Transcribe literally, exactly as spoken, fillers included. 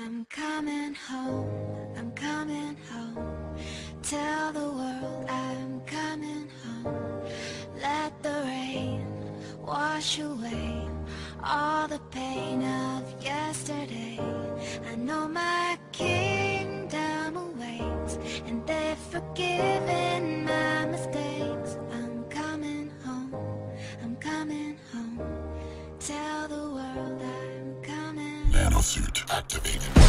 I'm coming home, I'm coming home. Tell the world I'm coming home. Let the rain wash away all the pain of yesterday. I know my kingdom awaits, and they've forgiven my mistakes. I'm coming home, I'm coming home. Tell the world I'm coming. Nanosuit activated.